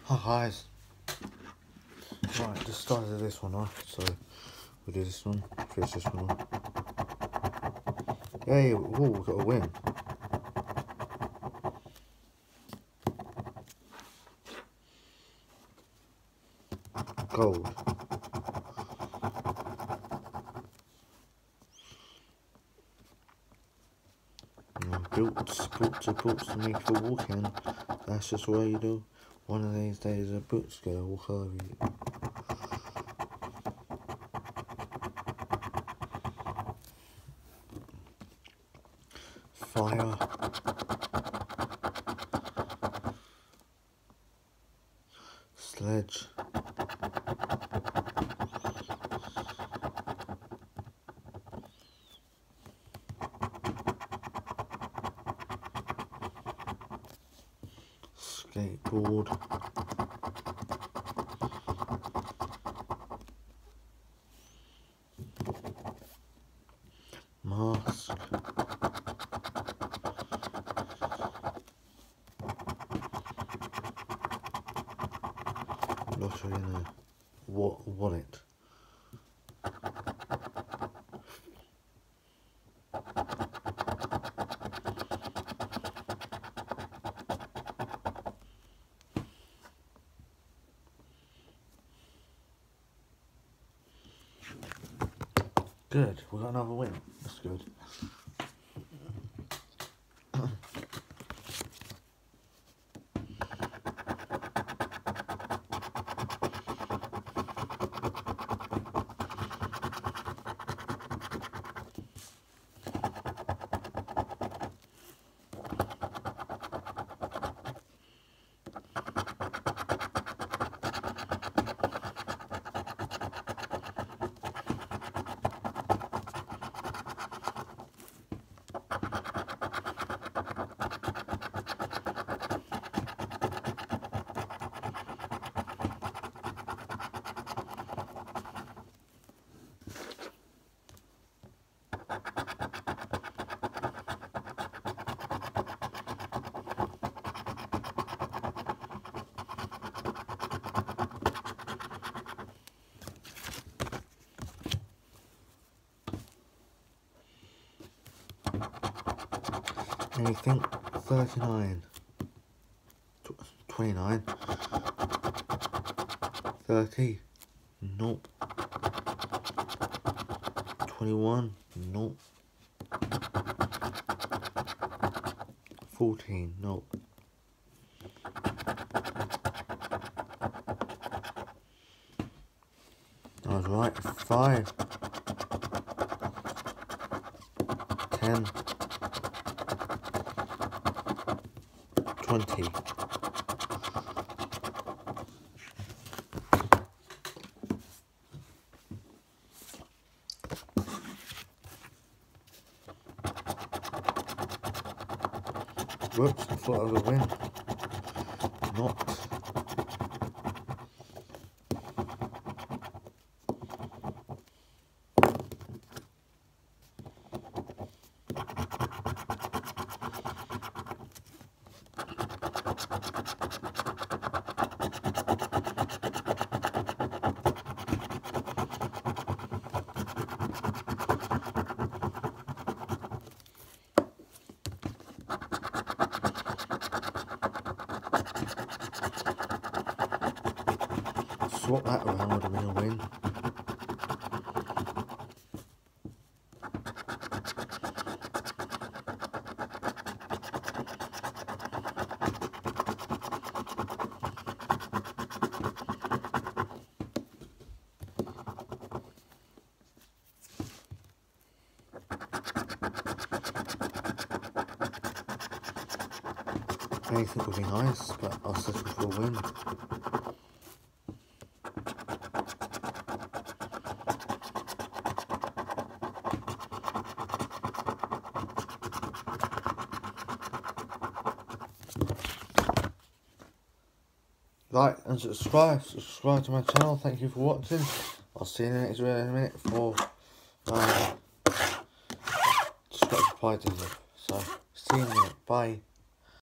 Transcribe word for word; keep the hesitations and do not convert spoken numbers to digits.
Hi guys. Right, just started this one off, so we'll do this one, finish this one off. Yay, whoa, we got a win. Gold. And boots, boots are boots to make for walking. That's just what you do. One of these days a boots gonna walk over you. Fire. Sledge. Skateboard. Mask. Lottery in a wa wallet. Good, we got another win. That's good. Anything? thirty-nine. twenty-nine. thirty. Nope. twenty-one. Nope. fourteen. Nope. I was right. five. ten. twenty. Whoops, I thought I was a win. Not. Swap that around would have been a win. Anything would be nice, but I'll settle for a win. Like and subscribe, subscribe to my channel. Thank you for watching. I'll see you in the next video in a minute for uh, Scratchcard. So, see you in a minute. Bye.